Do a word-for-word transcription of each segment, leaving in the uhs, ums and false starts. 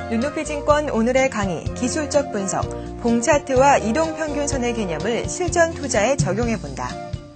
눈높이증권 오늘의 강의, 기술적 분석, 봉차트와 이동평균선의 개념을 실전 투자에 적용해본다.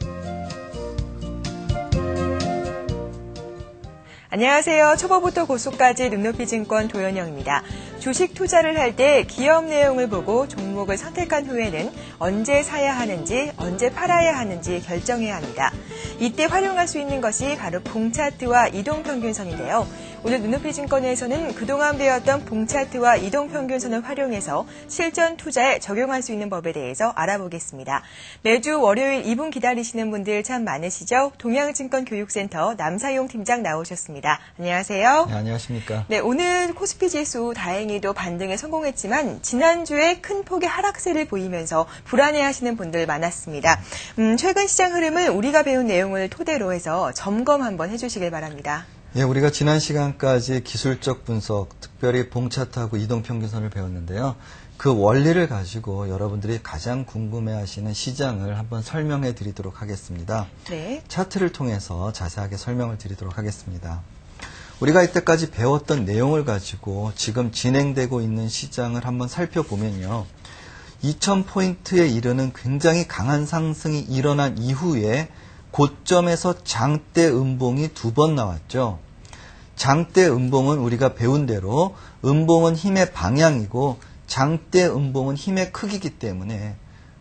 안녕하세요. 초보부터 고수까지 눈높이증권 도연영입니다. 주식 투자를 할 때 기업 내용을 보고 종목을 선택한 후에는 언제 사야 하는지, 언제 팔아야 하는지 결정해야 합니다. 이때 활용할 수 있는 것이 바로 봉차트와 이동평균선인데요. 오늘 눈높이증권에서는 그동안 배웠던 봉차트와 이동평균선을 활용해서 실전 투자에 적용할 수 있는 법에 대해서 알아보겠습니다. 매주 월요일 이 분 기다리시는 분들 참 많으시죠? 동양증권교육센터 남사용 팀장 나오셨습니다. 안녕하세요. 네, 안녕하십니까. 네, 오늘 코스피 지수 다행히도 반등에 성공했지만 지난주에 큰 폭의 하락세를 보이면서 불안해하시는 분들 많았습니다. 음, 최근 시장 흐름을 우리가 배운 내용을 토대로 해서 점검 한번 해주시길 바랍니다. 예, 우리가 지난 시간까지 기술적 분석, 특별히 봉차트하고 이동평균선을 배웠는데요. 그 원리를 가지고 여러분들이 가장 궁금해하시는 시장을 한번 설명해 드리도록 하겠습니다. 네. 차트를 통해서 자세하게 설명을 드리도록 하겠습니다. 우리가 이때까지 배웠던 내용을 가지고 지금 진행되고 있는 시장을 한번 살펴보면요. 이천 포인트에 이르는 굉장히 강한 상승이 일어난 이후에 고점에서 장대 음봉이 두 번 나왔죠. 장대 음봉은 우리가 배운 대로 음봉은 힘의 방향이고 장대 음봉은 힘의 크기이기 때문에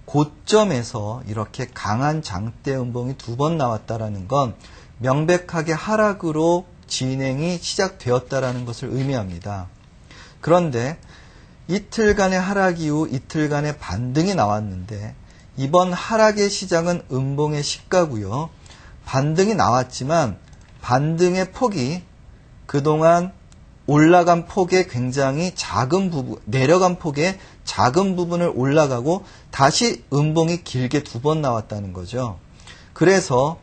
고점에서 이렇게 강한 장대 음봉이 두 번 나왔다라는 건 명백하게 하락으로 진행이 시작되었다라는 것을 의미합니다. 그런데 이틀간의 하락 이후 이틀간의 반등이 나왔는데 이번 하락의 시장은 음봉의 시가고요. 반등이 나왔지만 반등의 폭이 그동안 올라간 폭의 굉장히 작은 부분, 내려간 폭의 작은 부분을 올라가고 다시 음봉이 길게 두 번 나왔다는 거죠. 그래서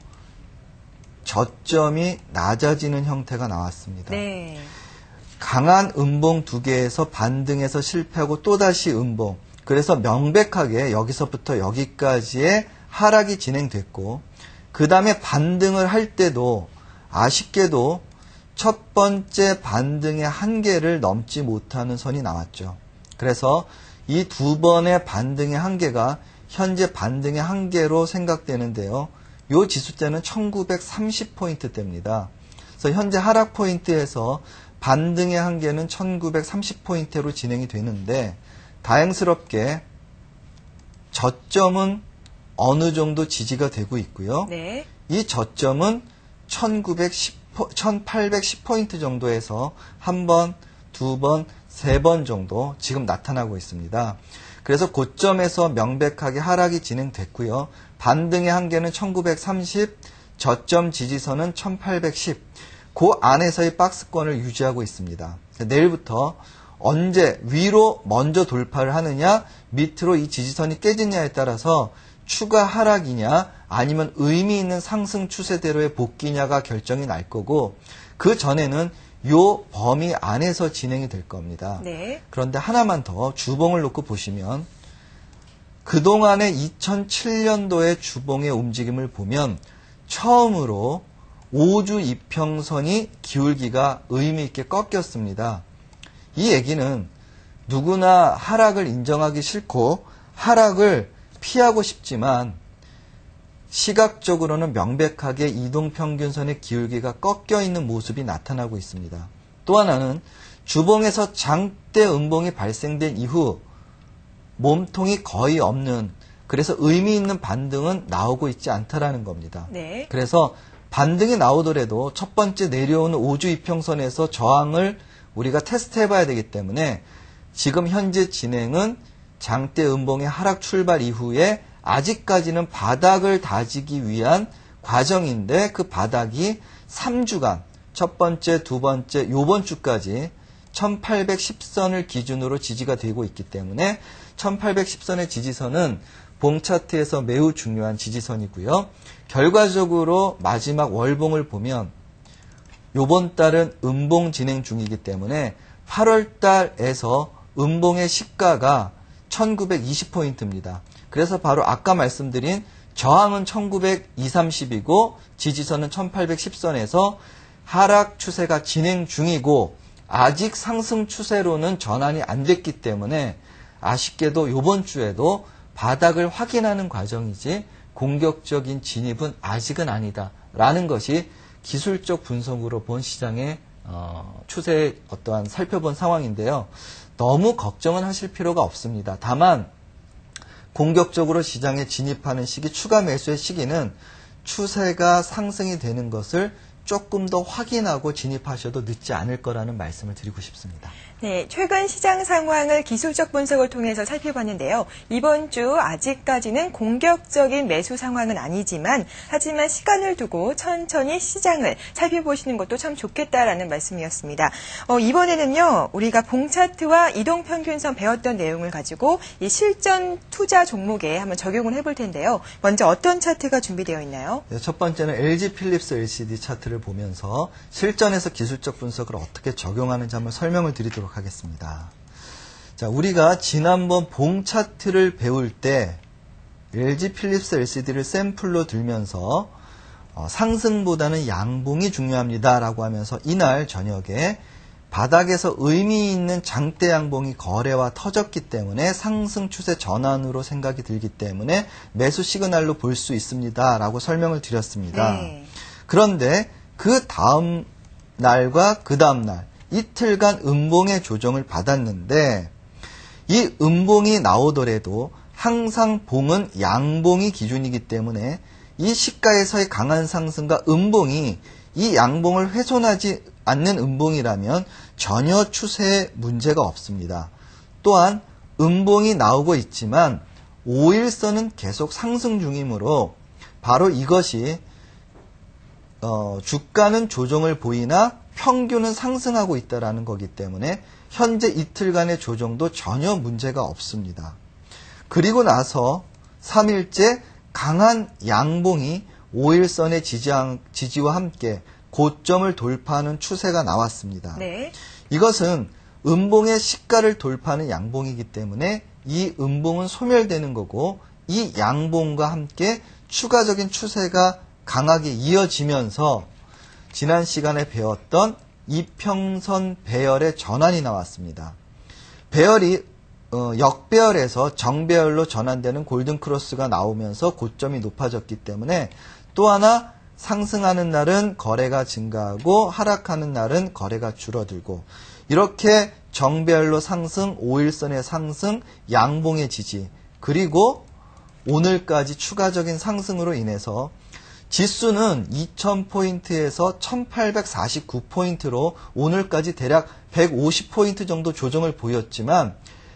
저점이 낮아지는 형태가 나왔습니다. 네. 강한 음봉 두 개에서 반등해서 실패하고 또다시 음봉. 그래서 명백하게 여기서부터 여기까지의 하락이 진행됐고 그 다음에 반등을 할 때도 아쉽게도 첫 번째 반등의 한계를 넘지 못하는 선이 나왔죠. 그래서 이 두 번의 반등의 한계가 현재 반등의 한계로 생각되는데요. 이 지수대는 천구백삼십 포인트대입니다. 그래서 현재 하락 포인트에서 반등의 한계는 천구백삼십 포인트로 진행이 되는데 다행스럽게 저점은 어느 정도 지지가 되고 있고요. 네. 이 저점은 천팔백십 포인트 정도에서 한 번, 두 번, 세 번 정도 지금 나타나고 있습니다. 그래서 고점에서 명백하게 하락이 진행됐고요. 반등의 한계는 천구백삼십, 저점 지지선은 천팔백십. 그 안에서의 박스권을 유지하고 있습니다. 내일부터 언제 위로 먼저 돌파를 하느냐, 밑으로 이 지지선이 깨지냐에 따라서 추가 하락이냐 아니면 의미 있는 상승 추세대로의 복귀냐가 결정이 날 거고 그 전에는 요 범위 안에서 진행이 될 겁니다. 네. 그런데 하나만 더 주봉을 놓고 보시면 그동안의 이천칠 년도의 주봉의 움직임을 보면 처음으로 오 주 이평선이 기울기가 의미 있게 꺾였습니다. 이 얘기는 누구나 하락을 인정하기 싫고 하락을 피하고 싶지만 시각적으로는 명백하게 이동평균선의 기울기가 꺾여 있는 모습이 나타나고 있습니다. 또 하나는 주봉에서 장대 음봉이 발생된 이후 몸통이 거의 없는, 그래서 의미 있는 반등은 나오고 있지 않다라는 겁니다. 네. 그래서 반등이 나오더라도 첫 번째 내려오는 오 주 이평선에서 저항을 우리가 테스트 해봐야 되기 때문에 지금 현재 진행은 장대 음봉의 하락 출발 이후에 아직까지는 바닥을 다지기 위한 과정인데 그 바닥이 삼 주간, 첫 번째, 두 번째, 요번 주까지 천팔백십 선을 기준으로 지지가 되고 있기 때문에 천팔백십 선의 지지선은 봉차트에서 매우 중요한 지지선이고요. 결과적으로 마지막 월봉을 보면 요번 달은 음봉 진행 중이기 때문에 팔월 달에서 음봉의 시가가 천구백이십 포인트입니다. 그래서 바로 아까 말씀드린 저항은 천구백이십, 삼십이고 지지선은 천팔백십 선에서 하락 추세가 진행 중이고 아직 상승 추세로는 전환이 안 됐기 때문에 아쉽게도 이번 주에도 바닥을 확인하는 과정이지 공격적인 진입은 아직은 아니다라는 것이 기술적 분석으로 본 시장의 어, 추세 어떠한 살펴본 상황인데요. 너무 걱정은 하실 필요가 없습니다. 다만 공격적으로 시장에 진입하는 시기, 추가 매수의 시기는 추세가 상승이 되는 것을 조금 더 확인하고 진입하셔도 늦지 않을 거라는 말씀을 드리고 싶습니다. 네, 최근 시장 상황을 기술적 분석을 통해서 살펴봤는데요. 이번 주 아직까지는 공격적인 매수 상황은 아니지만 하지만 시간을 두고 천천히 시장을 살펴보시는 것도 참 좋겠다라는 말씀이었습니다. 어, 이번에는요. 우리가 봉차트와 이동평균선 배웠던 내용을 가지고 이 실전 투자 종목에 한번 적용을 해볼 텐데요. 먼저 어떤 차트가 준비되어 있나요? 네, 첫 번째는 엘지필립스 엘시디 차트를 보면서 실전에서 기술적 분석을 어떻게 적용하는지 한번 설명을 드리도록 하겠습니다. 자, 우리가 지난번 봉 차트를 배울 때 엘지필립스 엘시디를 샘플로 들면서 어, 상승보다는 양봉이 중요합니다라고 하면서 이날 저녁에 바닥에서 의미 있는 장대 양봉이 거래와 터졌기 때문에 상승 추세 전환으로 생각이 들기 때문에 매수 시그널로 볼 수 있습니다라고 설명을 드렸습니다. 네. 그런데 그 다음 날과 그 다음 날 이틀간 음봉의 조정을 받았는데 이 음봉이 나오더라도 항상 봉은 양봉이 기준이기 때문에 이 시가에서의 강한 상승과 음봉이 이 양봉을 훼손하지 않는 음봉이라면 전혀 추세에 문제가 없습니다. 또한 음봉이 나오고 있지만 오일선은 계속 상승 중이므로 바로 이것이 어, 주가는 조정을 보이나 평균은 상승하고 있다는 거기 때문에 현재 이틀간의 조정도 전혀 문제가 없습니다. 그리고 나서 삼 일째 강한 양봉이 오일선의 지지와 함께 고점을 돌파하는 추세가 나왔습니다. 네. 이것은 음봉의 시가를 돌파하는 양봉이기 때문에 이 음봉은 소멸되는 거고 이 양봉과 함께 추가적인 추세가 강하게 이어지면서 지난 시간에 배웠던 이평선 배열의 전환이 나왔습니다. 배열이 어, 역배열에서 정배열로 전환되는 골든크로스가 나오면서 고점이 높아졌기 때문에 또 하나 상승하는 날은 거래가 증가하고 하락하는 날은 거래가 줄어들고 이렇게 정배열로 상승, 오일선의 상승, 양봉의 지지 그리고 오늘까지 추가적인 상승으로 인해서 지수는 이천 포인트에서 천팔백사십구 포인트로 오늘까지 대략 백오십 포인트 정도 조정을 보였지만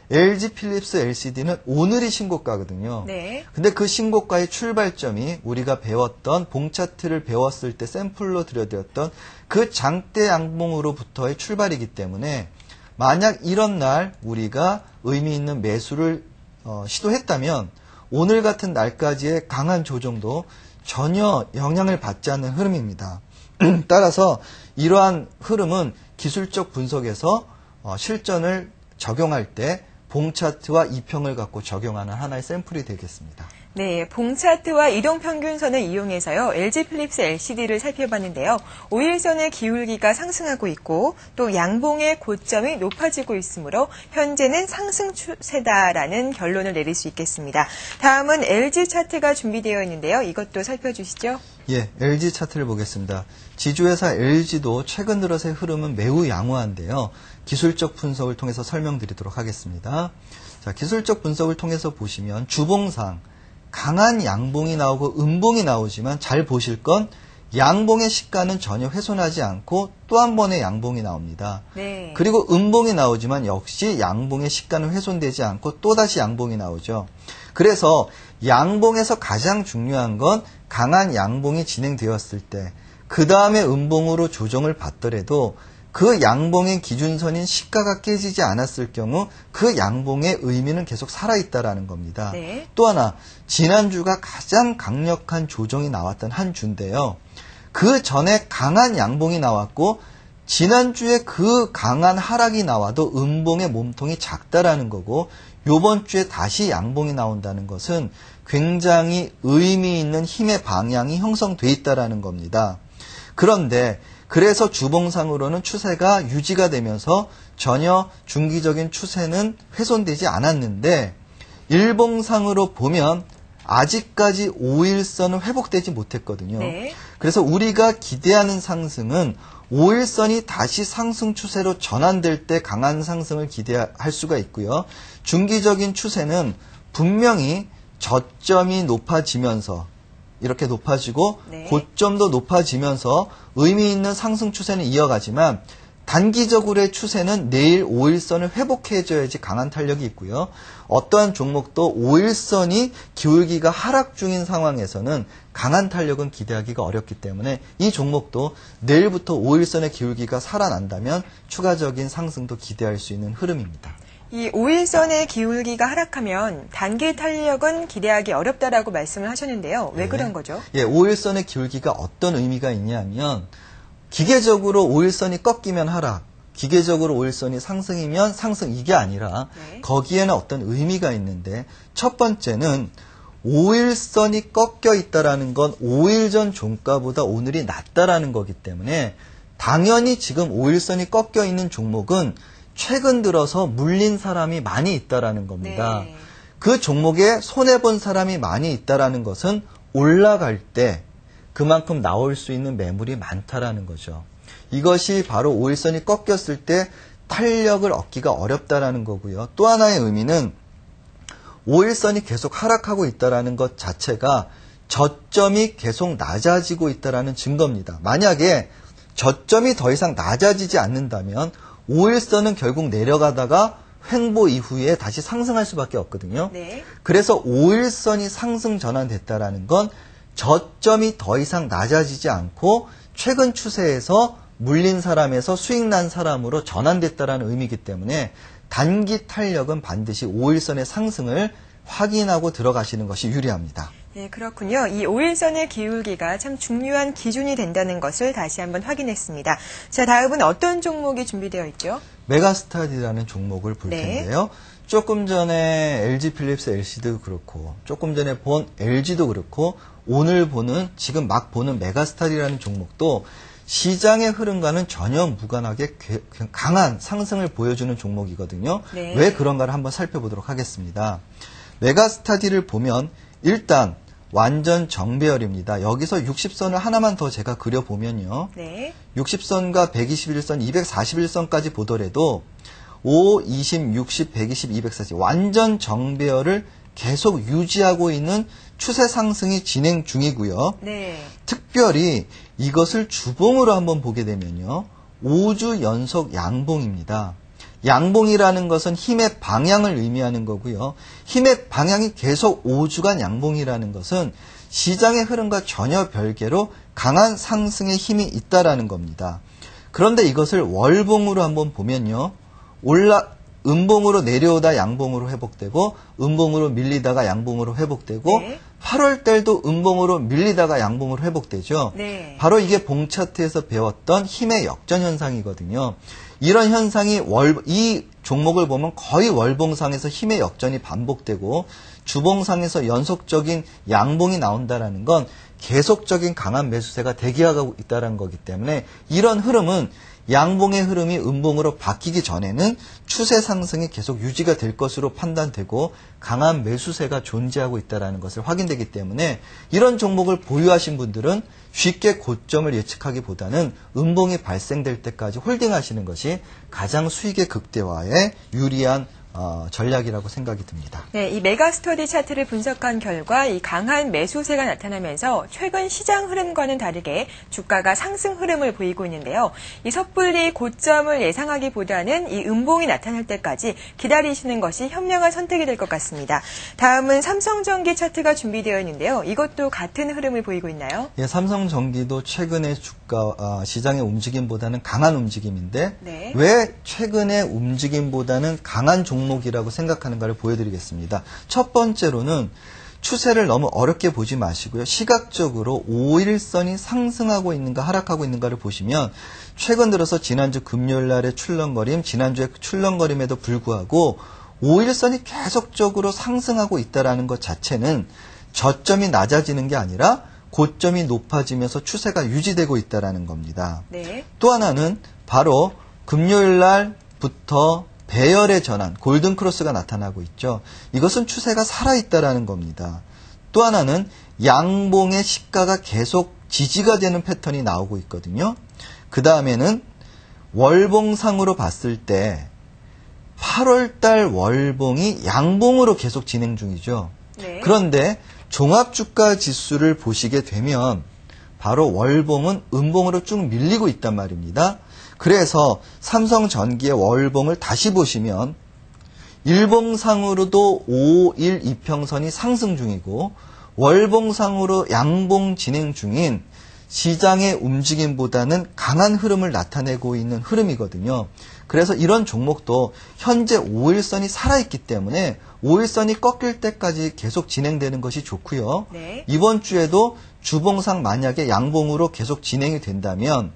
엘지필립스 엘시디는 오늘이 신고가거든요. 네. 근데 그 신고가의 출발점이 우리가 배웠던 봉 차트를 배웠을 때 샘플로 들여드렸던 그 장대 양봉으로부터의 출발이기 때문에 만약 이런 날 우리가 의미 있는 매수를 어, 시도했다면 오늘 같은 날까지의 강한 조정도 전혀 영향을 받지 않는 흐름입니다. 따라서 이러한 흐름은 기술적 분석에서 어, 실전을 적용할 때 봉 차트와 이평을 갖고 적용하는 하나의 샘플이 되겠습니다. 네, 봉 차트와 이동평균선을 이용해서요. 엘지필립스 엘시디를 살펴봤는데요. 오일선의 기울기가 상승하고 있고 또 양봉의 고점이 높아지고 있으므로 현재는 상승 추세다라는 결론을 내릴 수 있겠습니다. 다음은 엘지 차트가 준비되어 있는데요. 이것도 살펴주시죠. 예, 엘지 차트를 보겠습니다. 지주회사 엘지도 최근 들어서의 흐름은 매우 양호한데요. 기술적 분석을 통해서 설명드리도록 하겠습니다. 자, 기술적 분석을 통해서 보시면 주봉상 강한 양봉이 나오고 음봉이 나오지만 잘 보실 건 양봉의 시가는 전혀 훼손하지 않고 또 한 번의 양봉이 나옵니다. 네. 그리고 음봉이 나오지만 역시 양봉의 시가는 훼손되지 않고 또다시 양봉이 나오죠. 그래서 양봉에서 가장 중요한 건 강한 양봉이 진행되었을 때 그 다음에 음봉으로 조정을 받더라도 그 양봉의 기준선인 시가가 깨지지 않았을 경우 그 양봉의 의미는 계속 살아있다라는 겁니다. 네. 또 하나 지난주가 가장 강력한 조정이 나왔던 한 주인데요. 그 전에 강한 양봉이 나왔고 지난주에 그 강한 하락이 나와도 음봉의 몸통이 작다라는 거고 요번 주에 다시 양봉이 나온다는 것은 굉장히 의미 있는 힘의 방향이 형성돼 있다라는 겁니다. 그런데 그래서 주봉상으로는 추세가 유지가 되면서 전혀 중기적인 추세는 훼손되지 않았는데 일봉상으로 보면 아직까지 오일선은 회복되지 못했거든요. 네. 그래서 우리가 기대하는 상승은 오일선이 다시 상승 추세로 전환될 때 강한 상승을 기대할 수가 있고요. 중기적인 추세는 분명히 저점이 높아지면서 이렇게 높아지고 네. 고점도 높아지면서 의미 있는 상승 추세는 이어가지만 단기적으로의 추세는 내일 오일선을 회복해줘야지 강한 탄력이 있고요. 어떠한 종목도 오일선이 기울기가 하락 중인 상황에서는 강한 탄력은 기대하기가 어렵기 때문에 이 종목도 내일부터 오일선의 기울기가 살아난다면 추가적인 상승도 기대할 수 있는 흐름입니다. 이 오일선의 기울기가 하락하면 단기 탄력은 기대하기 어렵다라고 말씀을 하셨는데요. 왜 네. 그런 거죠? 예, 오일선의 기울기가 어떤 의미가 있냐면 기계적으로 오일선이 꺾이면 하락, 기계적으로 오일선이 상승이면 상승 이게 아니라 네. 거기에는 어떤 의미가 있는데 첫 번째는 오일선이 꺾여 있다라는 건 오 일 전 종가보다 오늘이 낮다라는 거기 때문에 당연히 지금 오일선이 꺾여 있는 종목은 최근 들어서 물린 사람이 많이 있다라는 겁니다. 네. 그 종목에 손해본 사람이 많이 있다라는 것은 올라갈 때 그만큼 나올 수 있는 매물이 많다라는 거죠. 이것이 바로 오일선이 꺾였을 때 탄력을 얻기가 어렵다라는 거고요. 또 하나의 의미는 오일선이 계속 하락하고 있다라는 것 자체가 저점이 계속 낮아지고 있다라는 증거입니다. 만약에 저점이 더 이상 낮아지지 않는다면 오일선은 결국 내려가다가 횡보 이후에 다시 상승할 수밖에 없거든요. 네. 그래서 오일선이 상승 전환됐다라는 건 저점이 더 이상 낮아지지 않고 최근 추세에서 물린 사람에서 수익 난 사람으로 전환됐다라는 의미이기 때문에 단기 탄력은 반드시 오일선의 상승을 확인하고 들어가시는 것이 유리합니다. 네, 그렇군요. 이 오일선의 기울기가 참 중요한 기준이 된다는 것을 다시 한번 확인했습니다. 자, 다음은 어떤 종목이 준비되어 있죠? 메가스타디라는 종목을 볼 네. 텐데요. 조금 전에 엘지필립스 엘씨도 그렇고 조금 전에 본 엘지도 그렇고 오늘 보는 지금 막 보는 메가스타디라는 종목도 시장의 흐름과는 전혀 무관하게 강한 상승을 보여주는 종목이거든요. 네. 왜 그런가를 한번 살펴보도록 하겠습니다. 메가스타디를 보면 일단 완전 정배열입니다. 여기서 육십 선을 하나만 더 제가 그려보면요. 네. 육십 선과 백이십일 선, 이백사십일 선까지 보더라도 오, 이십, 육십, 백이십, 이백사십 완전 정배열을 계속 유지하고 있는 추세 상승이 진행 중이고요. 네. 특별히 이것을 주봉으로 한번 보게 되면요. 오 주 연속 양봉입니다. 양봉이라는 것은 힘의 방향을 의미하는 거고요. 힘의 방향이 계속 오 주간 양봉이라는 것은 시장의 흐름과 전혀 별개로 강한 상승의 힘이 있다라는 겁니다. 그런데 이것을 월봉으로 한번 보면요. 올라 음봉으로 내려오다 양봉으로 회복되고 음봉으로 밀리다가 양봉으로 회복되고 네. 팔월 달도 음봉으로 밀리다가 양봉으로 회복되죠. 네. 바로 이게 봉차트에서 배웠던 힘의 역전 현상이거든요. 이런 현상이 월, 이 종목을 보면 거의 월봉상에서 힘의 역전이 반복되고 주봉상에서 연속적인 양봉이 나온다라는 건 계속적인 강한 매수세가 대기하고 있다는 거기 때문에 이런 흐름은 양봉의 흐름이 음봉으로 바뀌기 전에는 추세 상승이 계속 유지가 될 것으로 판단되고 강한 매수세가 존재하고 있다는 것을 확인되기 때문에 이런 종목을 보유하신 분들은 쉽게 고점을 예측하기보다는 음봉이 발생될 때까지 홀딩하시는 것이 가장 수익의 극대화에 유리한 어, 전략이라고 생각이 듭니다. 네, 이 메가스터디 차트를 분석한 결과 이 강한 매수세가 나타나면서 최근 시장 흐름과는 다르게 주가가 상승 흐름을 보이고 있는데요. 이 섣불리 고점을 예상하기보다는 이 음봉이 나타날 때까지 기다리시는 것이 현명한 선택이 될 것 같습니다. 다음은 삼성전기 차트가 준비되어 있는데요. 이것도 같은 흐름을 보이고 있나요? 예, 삼성전기도 최근의 주가 아, 시장의 움직임보다는 강한 움직임인데 네. 왜 최근의 움직임보다는 강한 종 종목이라고 생각하는가를 보여드리겠습니다. 첫 번째로는 추세를 너무 어렵게 보지 마시고요. 시각적으로 오 일선이 상승하고 있는가 하락하고 있는가를 보시면 최근 들어서 지난주 금요일 날의 출렁거림, 지난주의 출렁거림에도 불구하고 오 일선이 계속적으로 상승하고 있다는 것 자체는 저점이 낮아지는 게 아니라 고점이 높아지면서 추세가 유지되고 있다는 겁니다. 네. 또 하나는 바로 금요일 날부터 배열의 전환, 골든크로스가 나타나고 있죠. 이것은 추세가 살아있다는 겁니다. 또 하나는 양봉의 시가가 계속 지지가 되는 패턴이 나오고 있거든요. 그 다음에는 월봉상으로 봤을 때 팔월달 월봉이 양봉으로 계속 진행 중이죠. 네. 그런데 종합주가 지수를 보시게 되면 바로 월봉은 음봉으로 쭉 밀리고 있단 말입니다. 그래서 삼성전기의 월봉을 다시 보시면 일봉상으로도 오 일 이평선이 상승 중이고 월봉상으로 양봉 진행 중인 시장의 움직임보다는 강한 흐름을 나타내고 있는 흐름이거든요. 그래서 이런 종목도 현재 오일선이 살아있기 때문에 오일선이 꺾일 때까지 계속 진행되는 것이 좋고요. 네. 이번 주에도 주봉상 만약에 양봉으로 계속 진행이 된다면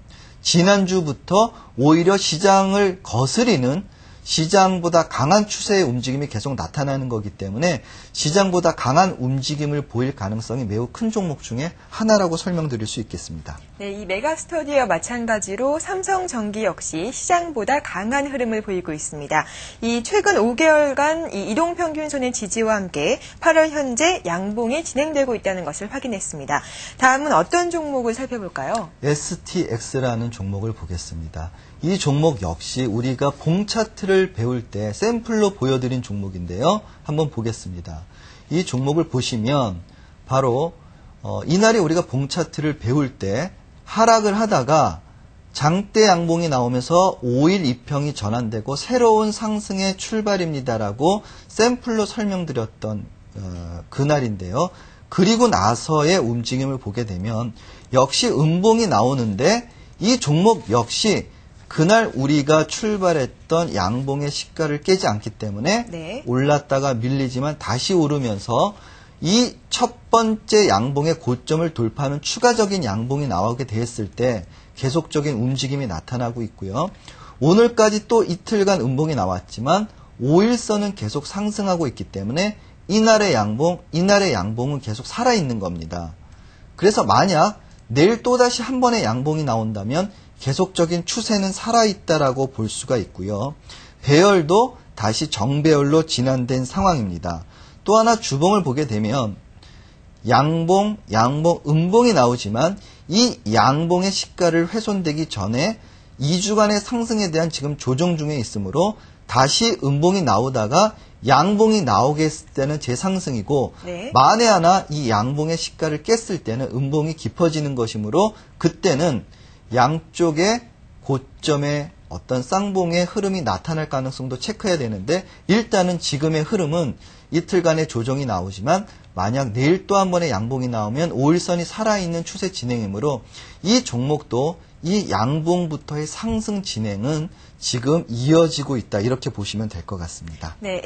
지난주부터 오히려 시장을 거스리는 시장보다 강한 추세의 움직임이 계속 나타나는 거기 때문에 시장보다 강한 움직임을 보일 가능성이 매우 큰 종목 중에 하나라고 설명드릴 수 있겠습니다. 네, 이 메가스터디와 마찬가지로 삼성전기 역시 시장보다 강한 흐름을 보이고 있습니다. 이 최근 오 개월간 이 이동평균선의 지지와 함께 팔월 현재 양봉이 진행되고 있다는 것을 확인했습니다. 다음은 어떤 종목을 살펴볼까요? 에스티엑스라는 종목을 보겠습니다. 이 종목 역시 우리가 봉 차트를 배울 때 샘플로 보여드린 종목인데요. 한번 보겠습니다. 이 종목을 보시면 바로 어, 이날에 우리가 봉 차트를 배울 때 하락을 하다가 장대 양봉이 나오면서 오 일 이평이 전환되고 새로운 상승의 출발입니다라고 샘플로 설명드렸던 어, 그날인데요. 그리고 나서의 움직임을 보게 되면 역시 음봉이 나오는데 이 종목 역시 그날 우리가 출발했던 양봉의 시가를 깨지 않기 때문에 네. 올랐다가 밀리지만 다시 오르면서 이 첫 번째 양봉의 고점을 돌파하는 추가적인 양봉이 나오게 되었을 때 계속적인 움직임이 나타나고 있고요. 오늘까지 또 이틀간 음봉이 나왔지만 오일선은 계속 상승하고 있기 때문에 이날의 양봉, 이날의 양봉은 계속 살아있는 겁니다. 그래서 만약 내일 또다시 한 번의 양봉이 나온다면 계속적인 추세는 살아있다라고 볼 수가 있고요. 배열도 다시 정배열로 진환된 상황입니다. 또 하나 주봉을 보게 되면 양봉, 양봉, 음봉이 나오지만 이 양봉의 시가를 훼손되기 전에 이 주간의 상승에 대한 지금 조정 중에 있으므로 다시 음봉이 나오다가 양봉이 나오게 했을 때는 재상승이고 네. 만에 하나 이 양봉의 시가를 깼을 때는 음봉이 깊어지는 것이므로 그때는 양쪽의 고점의 어떤 쌍봉의 흐름이 나타날 가능성도 체크해야 되는데 일단은 지금의 흐름은 이틀간의 조정이 나오지만 만약 내일 또 한 번의 양봉이 나오면 오일선이 살아있는 추세 진행이므로 이 종목도 이 양봉부터의 상승 진행은 지금 이어지고 있다 이렇게 보시면 될 것 같습니다. 네,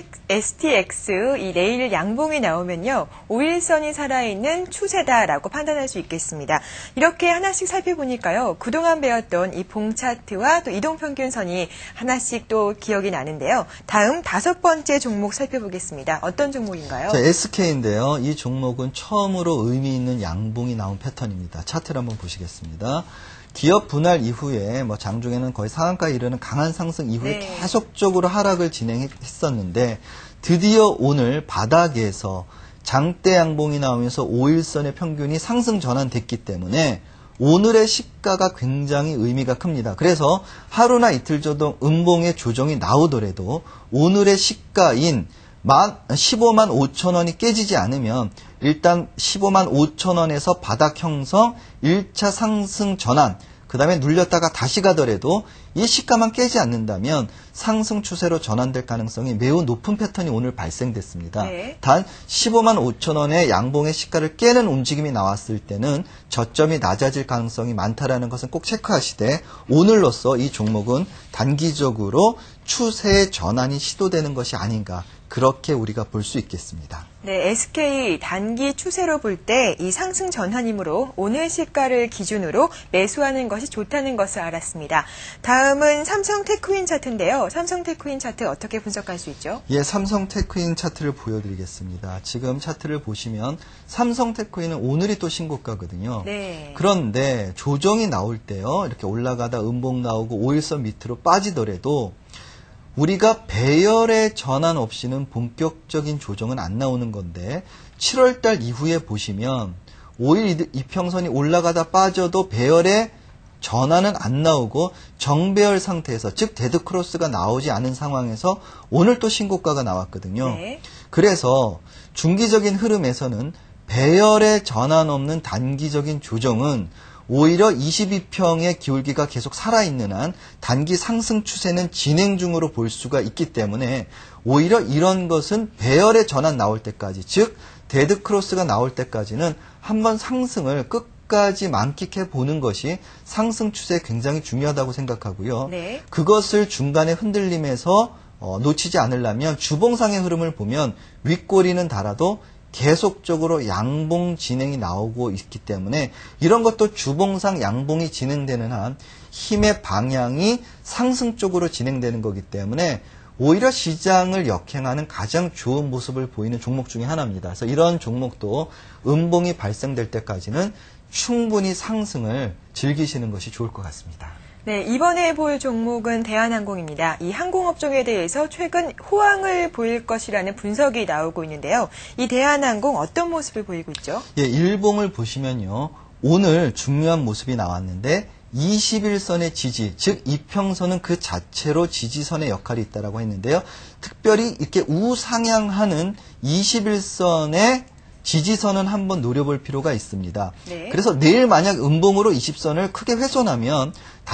에스티엑스 이 내일 양봉이 나오면요 오일선이 살아있는 추세다라고 판단할 수 있겠습니다. 이렇게 하나씩 살펴보니까요 그동안 배웠던 이 봉 차트와 또 이동평균선이 하나씩 또 기억이 나는데요. 다음 다섯 번째 종목 살펴보겠습니다. 어떤 종목인가요? 자, 에스케이인데요. 이 종목은 처음으로 의미 있는 양봉이 나온 패턴입니다. 차트를 한번 보시겠습니다. 기업 분할 이후에 뭐 장중에는 거의 상한가에 이르는 강한 상승 이후에 네. 계속적으로 하락을 진행했었는데 드디어 오늘 바닥에서 장대 양봉이 나오면서 오일선의 평균이 상승 전환됐기 때문에 오늘의 시가가 굉장히 의미가 큽니다. 그래서 하루나 이틀 정도 음봉의 조정이 나오더라도 오늘의 시가인 십오만 오천 원이 깨지지 않으면 일단 십오만 오천 원에서 바닥 형성, 일 차 상승 전환, 그 다음에 눌렸다가 다시 가더라도 이 시가만 깨지 않는다면 상승 추세로 전환될 가능성이 매우 높은 패턴이 오늘 발생됐습니다. 네. 단 십오만 오천 원의 양봉의 시가를 깨는 움직임이 나왔을 때는 저점이 낮아질 가능성이 많다라는 것은 꼭 체크하시되 오늘로써 이 종목은 단기적으로 추세의 전환이 시도되는 것이 아닌가 그렇게 우리가 볼 수 있겠습니다. 네, 에스케이 단기 추세로 볼 때 이 상승 전환이므로 오늘 시가를 기준으로 매수하는 것이 좋다는 것을 알았습니다. 다음은 삼성 테크윈 차트인데요. 삼성 테크윈 차트 어떻게 분석할 수 있죠? 예, 삼성 테크윈 차트를 보여드리겠습니다. 지금 차트를 보시면 삼성 테크윈은 오늘이 또 신고가거든요. 네. 그런데 조정이 나올 때요, 이렇게 올라가다 음봉 나오고 오일선 밑으로 빠지더라도 우리가 배열의 전환 없이는 본격적인 조정은 안 나오는 건데 칠월 달 이후에 보시면 오일 이평선이 올라가다 빠져도 배열의 전환은 안 나오고 정배열 상태에서, 즉 데드크로스가 나오지 않은 상황에서 오늘 또 신고가가 나왔거든요. 네. 그래서 중기적인 흐름에서는 배열의 전환 없는 단기적인 조정은 오히려 이십이 평의 기울기가 계속 살아있는 한 단기 상승 추세는 진행 중으로 볼 수가 있기 때문에 오히려 이런 것은 배열의 전환 나올 때까지, 즉 데드크로스가 나올 때까지는 한번 상승을 끝까지 만끽해 보는 것이 상승 추세에 굉장히 중요하다고 생각하고요. 네. 그것을 중간에 흔들림에서 어, 놓치지 않으려면 주봉상의 흐름을 보면 윗꼬리는 달아도 계속적으로 양봉 진행이 나오고 있기 때문에 이런 것도 주봉상 양봉이 진행되는 한 힘의 방향이 상승 쪽으로 진행되는 거기 때문에 오히려 시장을 역행하는 가장 좋은 모습을 보이는 종목 중에 하나입니다. 그래서 이런 종목도 음봉이 발생될 때까지는 충분히 상승을 즐기시는 것이 좋을 것 같습니다. 네, 이번에 볼 종목은 대한항공입니다. 이 항공업종에 대해서 최근 호황을 보일 것이라는 분석이 나오고 있는데요. 이 대한항공 어떤 모습을 보이고 있죠? 예, 일봉을 보시면요. 오늘 중요한 모습이 나왔는데 이십일 선의 지지, 즉 이평선은 그 자체로 지지선의 역할이 있다고 했는데요. 특별히 이렇게 우상향하는 이십일 선의 지지선은 한번 노려볼 필요가 있습니다. 네. 그래서 내일 만약 음봉으로 이십 선을 크게 훼손하면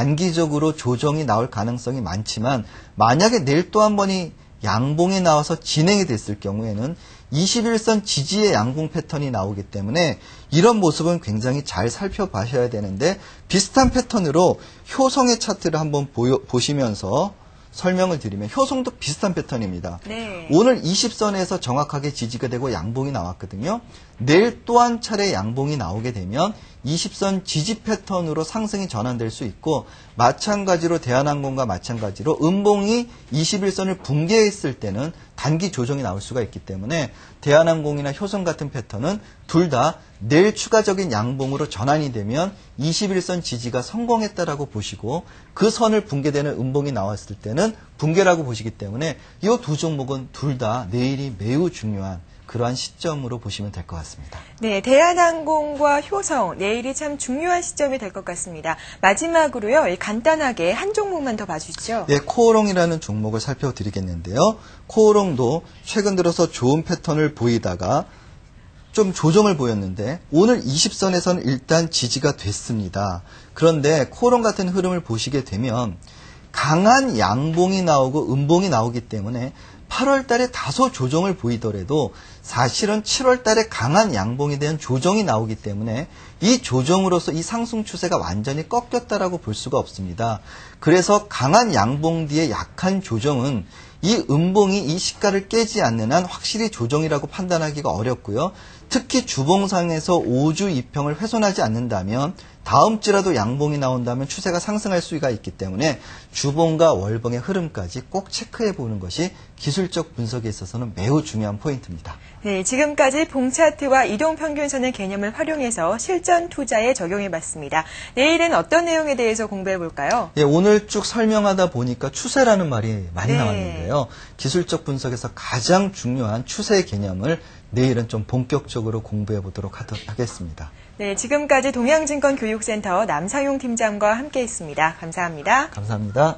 단기적으로 조정이 나올 가능성이 많지만 만약에 내일 또 한 번이 양봉이 나와서 진행이 됐을 경우에는 이십일 선 지지의 양봉 패턴이 나오기 때문에 이런 모습은 굉장히 잘 살펴봐셔야 되는데 비슷한 패턴으로 효성의 차트를 한번 보여, 보시면서 설명을 드리면 효성도 비슷한 패턴입니다. 네. 오늘 이십 선에서 정확하게 지지가 되고 양봉이 나왔거든요. 내일 또 한 차례 양봉이 나오게 되면 이십 선 지지 패턴으로 상승이 전환될 수 있고 마찬가지로 대한항공과 마찬가지로 음봉이 이십일 선을 붕괴했을 때는 단기 조정이 나올 수가 있기 때문에 대한항공이나 효성 같은 패턴은 둘 다 내일 추가적인 양봉으로 전환이 되면 이십일 선 지지가 성공했다라고 보시고 그 선을 붕괴되는 음봉이 나왔을 때는 붕괴라고 보시기 때문에 이 두 종목은 둘 다 내일이 매우 중요한 그러한 시점으로 보시면 될 것 같습니다. 네, 대한항공과 효성, 내일이 참 중요한 시점이 될 것 같습니다. 마지막으로요, 간단하게 한 종목만 더 봐주시죠. 네, 코오롱이라는 종목을 살펴드리겠는데요. 코오롱도 최근 들어서 좋은 패턴을 보이다가 좀 조정을 보였는데 오늘 이십 선에서는 일단 지지가 됐습니다. 그런데 코오롱 같은 흐름을 보시게 되면 강한 양봉이 나오고 음봉이 나오기 때문에 팔월 달에 다소 조정을 보이더라도 사실은 칠월 달에 강한 양봉에 대한 조정이 나오기 때문에 이 조정으로서 이 상승 추세가 완전히 꺾였다라고 볼 수가 없습니다. 그래서 강한 양봉 뒤에 약한 조정은 이 음봉이 이 시가를 깨지 않는 한 확실히 조정이라고 판단하기가 어렵고요. 특히 주봉상에서 오 주 이평을 훼손하지 않는다면 다음 주라도 양봉이 나온다면 추세가 상승할 수가 있기 때문에 주봉과 월봉의 흐름까지 꼭 체크해 보는 것이 기술적 분석에 있어서는 매우 중요한 포인트입니다. 네, 지금까지 봉차트와 이동평균선의 개념을 활용해서 실전 투자에 적용해봤습니다. 내일은 어떤 내용에 대해서 공부해볼까요? 예, 오늘 쭉 설명하다 보니까 추세라는 말이 많이 네. 나왔는데요. 기술적 분석에서 가장 중요한 추세 개념을 내일은 좀 본격적으로 공부해 보도록 하겠습니다. 네, 지금까지 동양증권 교육센터 남상용 팀장과 함께했습니다. 감사합니다. 감사합니다.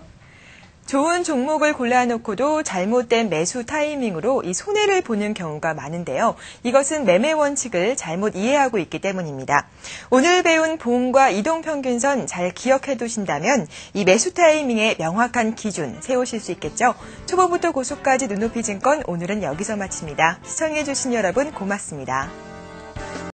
좋은 종목을 골라놓고도 잘못된 매수 타이밍으로 이 손해를 보는 경우가 많은데요. 이것은 매매 원칙을 잘못 이해하고 있기 때문입니다. 오늘 배운 봉과 이동평균선 잘 기억해 두신다면 이 매수 타이밍에 명확한 기준 세우실 수 있겠죠. 초보부터 고수까지 눈높이 증권 오늘은 여기서 마칩니다. 시청해 주신 여러분 고맙습니다.